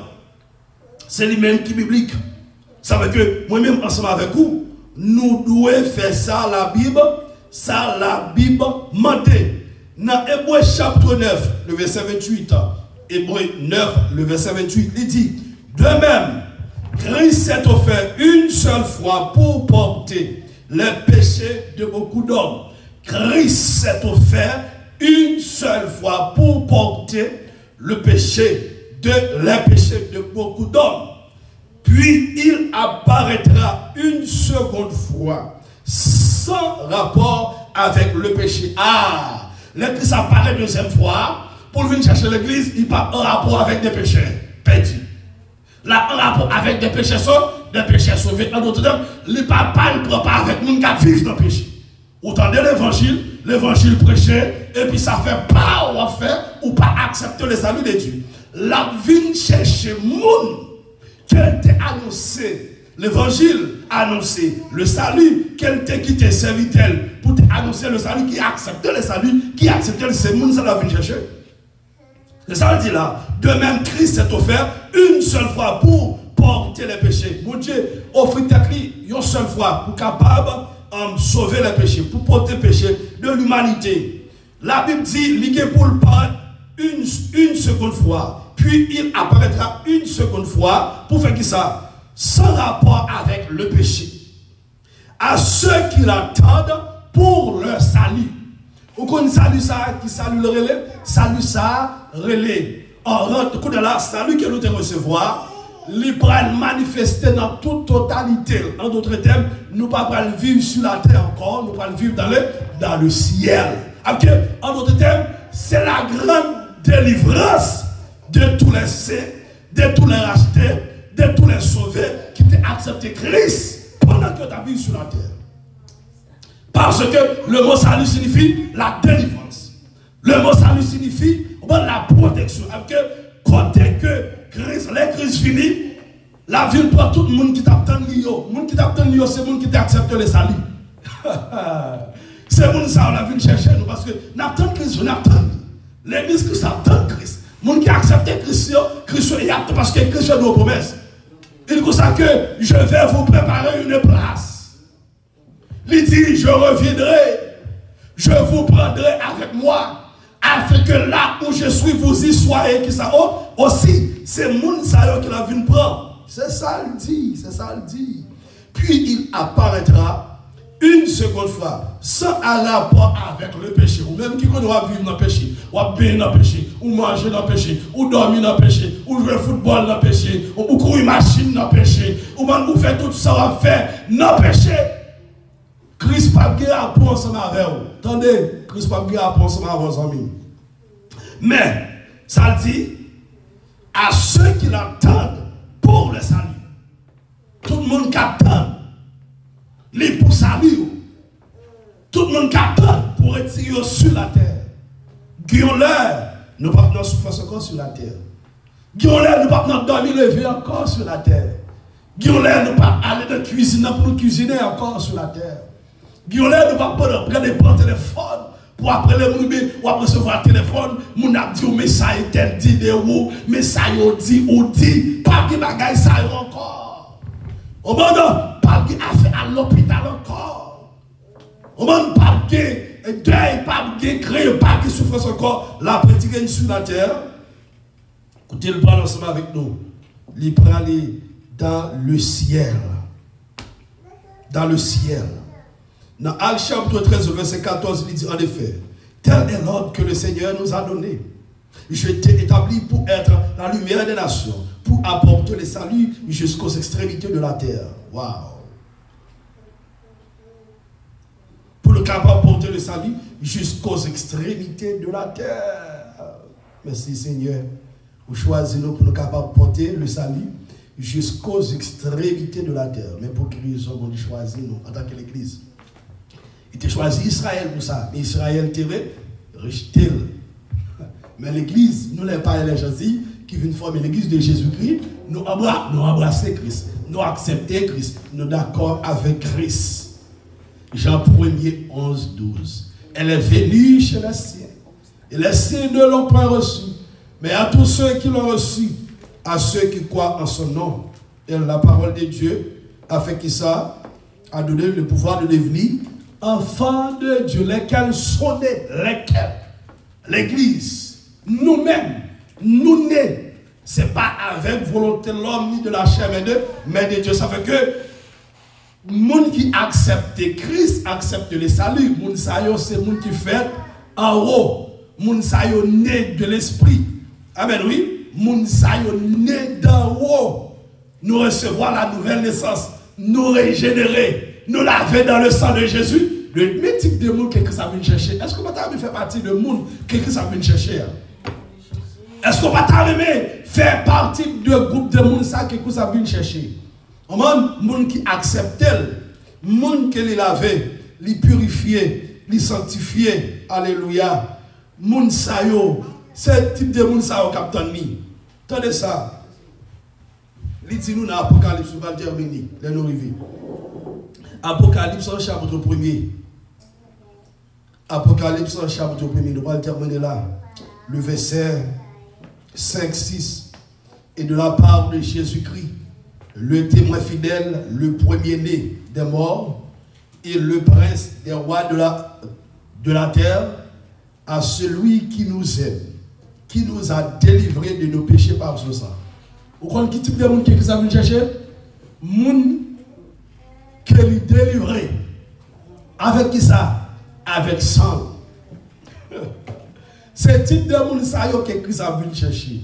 C'est lui-même qui biblique. Ça veut que moi-même, ensemble avec vous, nous devons faire ça, la Bible, ça, la Bible, mentir. Dans Hébreux chapitre neuf, le verset vingt-huit, Hébreux neuf, le verset vingt-huit, il dit, de même, Christ s'est offert une seule fois pour porter les péchés de beaucoup d'hommes. Christ s'est offert une seule fois pour porter le péché de, les péchés de beaucoup d'hommes. Puis il apparaîtra une seconde fois sans rapport avec le péché. Ah! L'église apparaît deuxième fois, pour venir chercher l'église, il part en rapport avec des péchés perdus. Là, en rapport avec des péchés sauvés, des péchés sauvés. En d'autres termes, le papa ne prend pas avec nous qui vivent dans le péché. Autant de l'évangile, l'évangile prêché, et puis ça fait pas ou faire ou pas accepter le salut de Dieu. La vie chercher monde qui a annoncé. L'évangile annoncer le salut, qu'elle t'a quitté serviteur pour annoncer le salut, qui accepte le salut, qui accepte le salut, ça va venir chercher. C'est ça le dit là. De même, Christ s'est offert une seule fois pour porter les péchés. Mon Dieu, offre une seule fois pour capable de um, sauver les péchés, pour porter les péchés de l'humanité. La Bible dit, il est pour le pardon une, une seconde fois, puis il apparaîtra une seconde fois pour faire qui ça? Sans rapport avec le péché. À ceux qui l'attendent pour leur salut. Vous connaissez salut ça, qui salue le relais? Salut ça, relais. En rentre, de là, salut que nous te recevoir, les bras manifester dans toute totalité. En d'autres termes, nous ne pouvons pas vivre sur la terre encore, nous ne pouvons pas vivre dans le, dans le ciel. Okay? En d'autres termes, c'est la grande délivrance de tous les saints, de tous les rachetés, de tous les sauvés qui t'ont accepté Christ pendant que tu as vécu sur la terre. Parce que le mot salut signifie la délivrance. Le mot salut signifie la protection. Parce que quand que Christ, les Christ fini, la vie pour tout le monde qui t'attend, le monde qui t'attend, c'est le monde qui t'a accepté le salut. C'est le monde ça, on a vu chercher nous parce que nous attendons Christ, nous attendons. L'église Christ attend Christ. Le monde qui a accepté Christ, Christ est apte parce que Christ a nos promesses. Il dit ça que je vais vous préparer une place. Il dit, je reviendrai, je vous prendrai avec moi, afin que là où je suis, vous y soyez. Qui ça oh, aussi, c'est mon salut qui la vie prend. C'est ça il dit, c'est ça il dit. Puis il apparaîtra une seconde fois, sans rapport avec le péché, ou même qui doit vivre dans le péché, ou bien dans le péché, ou manger dans le péché, ou dormir dans le péché, ou jouer au football dans le péché, ou courir machine dans le péché, ou même vous faire tout ça à faire dans le péché. Christ pas de rapport ensemble avec vous. Attendez, Christ pas de rapport ensemble avec vos amis. Mais, ça dit, à ceux qui l'attendent pour le salut, tout le monde qui attend. Les pour salut, tout le monde qui attend pour retirer sur la terre. Guillaume-leur, nous ne pouvons pas souffrir encore sur la terre. Guillaume-leur, nous ne pouvons pas dormir lever encore sur la terre. Guillaume-leur, nous ne pouvons pas aller dans la cuisine pour nous cuisiner encore sur la terre. Guillaume-leur, nous ne pouvons pas prendre des téléphone Pour après le monde, ou après recevoir le téléphone, mon a dit, mais ça est tel dit de ou, mais ça y dit ou dit, pas de bagaille ça encore. Au moment, pas de affaire à l'hôpital encore. Au moment, pas de deuil, pas de créer, pas de souffrance encore. La pratique sur la terre. Écoutez, le prend ensemble avec nous. Il prend aller dans le ciel. Dans le ciel. Dans Actes chapitre treize, verset quatorze, il dit en effet, tel est l'ordre que le Seigneur nous a donné. Je t'ai établi pour être la lumière des nations, pour apporter le salut jusqu'aux extrémités de la terre. Waouh! Pour le capable porter le salut jusqu'aux extrémités de la terre. Merci Seigneur. Vous choisissez nous pour nous capables porter le salut jusqu'aux extrémités de la terre. Mais pour quelle raison on choisit nous en tant que l'Église? Il a choisi Israël pour ça. Mais Israël était rejeté. Mais l'Église, nous les pas les gens qui viennent former l'Église de Jésus-Christ, nous embrassons nous embrasser Christ, nous accepter Christ, nous d'accord avec Christ. Jean premier, onze, douze. Elle est venue chez les siens. Et les siens ne l'ont pas reçu. Mais à tous ceux qui l'ont reçu, à ceux qui croient en son nom, et la parole de Dieu a fait qui ça a donné le pouvoir de devenir enfants de Dieu, lesquels sont nés, lesquels l'Église, nous-mêmes, nous nés, ce n'est pas avec volonté de l'homme ni de la chair, mais de, mais de Dieu. Ça fait que les gens qui acceptent Christ acceptent le salut. Les gens c'est les gens qui fait en haut. Les gens nés de l'esprit. Amen, oui. Les gens nés d'en haut. Nous recevons la nouvelle naissance. Nous régénérer. Nous laver dans le sang de Jésus. Le même type de monde que Christ a venu chercher. Est-ce que vous avez fait partie de monde que Christ a venu chercher? Est-ce que vous avez fait partie du groupe de monde que Christ a venu chercher? On a des gens qui acceptent, des gens qui les lavent, les purifier, les sanctifier. Alléluia. Moun sayo, c'est type de moun sayo captain mi. Attendez ça. Il dit nous dans l'Apocalypse, nous allons terminer. Là nous arrivons. Apocalypse en chapitre premier. Apocalypse en chapitre premier. Nous allons terminer là. Le verset cinq, six. Et de la part de Jésus-Christ, le témoin fidèle, le premier-né des morts, et le prince des rois de la, de la terre, à celui qui nous aime, qui nous a délivrés de nos péchés par son sang. Vous connaissez quel type de monde qui vous a venu chercher? Monde qui lui délivré. Avec qui ça? Avec sang. C'est type de monde que Christ a venu chercher.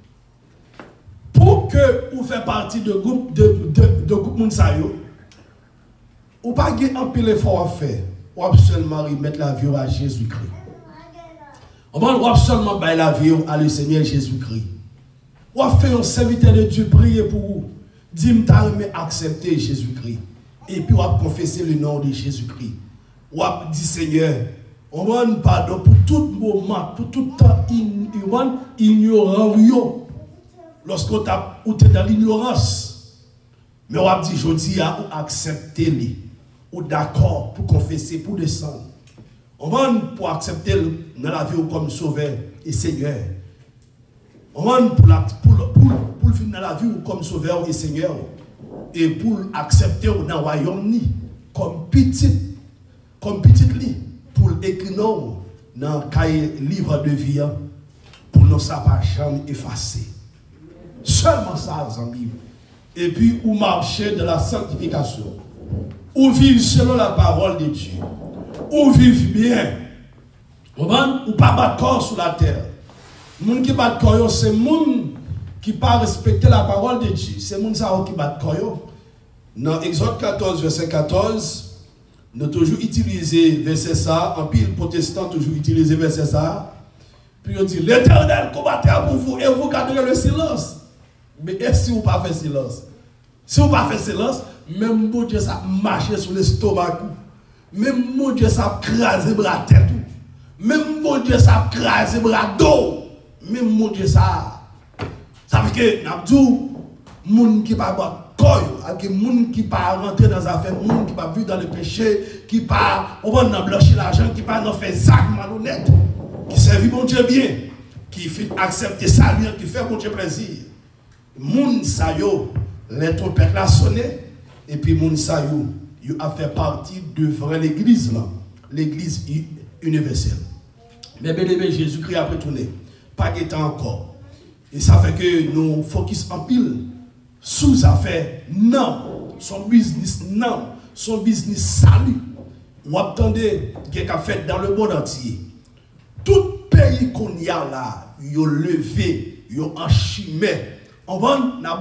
Pour que vous fassiez partie de groupe de, de, de groupe Mounsayo, ou pas un peu l'effort à faire, ou seulement remettre la vie à Jésus-Christ. On va seulement bailler la vie à le Seigneur Jésus-Christ. On va faire un serviteur de Dieu, prier pour vous. Dis-moi, accepter Jésus-Christ. Et puis on va confesser le nom de Jésus-Christ. On va dire Seigneur, on va nous pardon pour tout moment, pour tout temps ignorant. Lorsqu'on est dans l'ignorance, mais on va dire, je dis à accepter lui, ou d'accord pour confesser, pour descendre. On va pour accepter dans la vie comme sauveur et Seigneur. On va pour, la, pour, pour, pour vivre dans la vie comme sauveur et Seigneur. Et pour accepter dans le royaume comme petit, comme petit lit, pour écrire dans le livre de vie, pour ne pas jamais effacer. Seulement ça, vous en vivez. Et puis, ou marcher dans la sanctification. Ou vivre selon la parole de Dieu. Ou vivre bien. Ou pas battre corps sur la terre. Les gens qui battent corps, c'est les gens qui ne pas respecter la parole de Dieu. C'est les gens qui battent corps. Dans Exode quatorze, verset quatorze, nous avons toujours utilisé verset ça. En pile protestant, toujours utilisé verset ça. Puis on dit, l'Éternel combattra pour vous et vous garderez le silence. Mais est-ce que vous ne pas fait silence? Si vous ne pas fait silence, même mon Dieu, ça marche sur l'estomac. Même mon Dieu, ça crase les bras tête. Même mon Dieu, ça crase les bras dos. Même mon Dieu, ça. Ça veut dire que, nous avons dit, les gens qui ne pas corps, avec des gens qui pas rentrer dans les affaires, des gens qui pas vivre dans le péché, qui pas blanchir l'argent, qui pas faire zac malhonnête, qui servent bon Dieu bien, qui fait accepter ça, qui fait bon Dieu plaisir. Moun sa yo, les trompettes la sonné, et puis moun sa yo, yo a fait partie de vraie l'église là, l'église universelle. Mais bien aimé, Jésus-Christ a retourné, pas de temps encore. Et ça fait que nous focus en pile sous affaire, non, son business, non, son business salut. Vous attendez qu'il y a fait dans le monde entier. Tout pays qu'on y a là, yo levé, yo enchimé. On va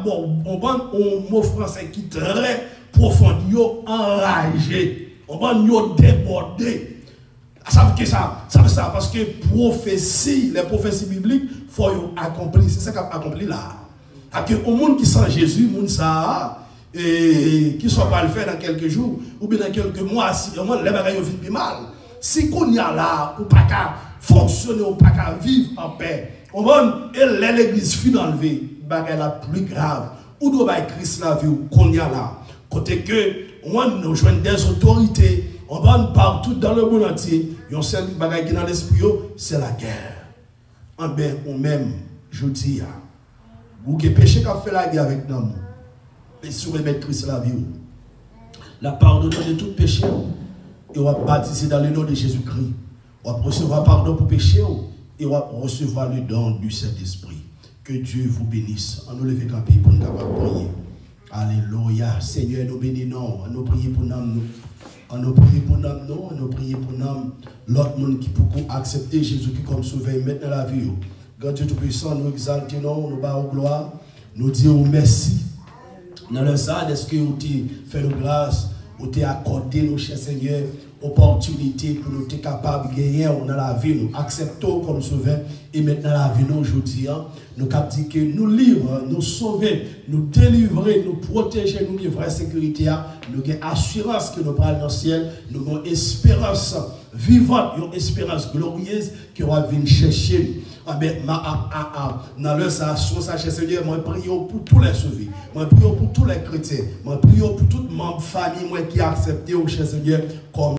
un mot français qui est très profond, yo enragé. On va yo débordé. Ça veut dire ça, ça veut ça parce que prophétie, les prophéties bibliques, il faut accomplir. C'est ça qu'on a accompli là. Au monde qui sent Jésus, monde ça, et qui ne soit pas le faire dans quelques jours, ou bien dans quelques mois, si les bagages vivent plus mal. Si qu'on y a là, ou pas qu'à fonctionner, ou pas qu'à vivre en paix, on va l'église finit enlevée, bagage la plus grave. Ou doit être Christ la vie, qu'on y a là. Côté que, on va nous joindre des autorités, on va partout dans le monde entier, il y a un seul bagage qui est dans l'esprit, c'est la guerre. En bien, ou même, je dis, vous qui péché qui a fait la guerre avec nous, et si vous remettez Christ la vie, la pardon de tout péché, et on va baptiser dans le nom de Jésus-Christ. On va recevoir pardon pour péché, et on va recevoir le don du Saint-Esprit. Que Dieu vous bénisse. On nous lève camper pour nous prier. Alléluia. Seigneur, nous bénissons. On nous prie pour nous. On nous prie pour nous. On nous prie pour nous. L'autre monde qui peut accepter Jésus-Christ comme sauveur maintenant la vie. Quand Dieu Tout-Puissant, nous exaltons, nous bas gloire, nous disons merci. Dans le sens, est-ce que vous avez fait nos grâces, vous avez accordé, nos chers Seigneur, opportunité pour nous être capables de gagner dans la vie, nous acceptons comme sauveur, et maintenant la vie, nous aujourd'hui, nous captons que nous livrer, nous sauver, nous délivrer, nous protéger, nous livrer la sécurité, nous avons assurance que nous parlons dans le ciel, nous avons espérance vivante, une espérance glorieuse qui va venir chercher. Ah ben, ma, ah, ah, ah. Dans le sens, Seigneur, moi, prie pour tous les sauvés. Moi, prie pour tous les chrétiens. Moi, prie pour toute ma famille moi, qui a accepté au Seigneur comme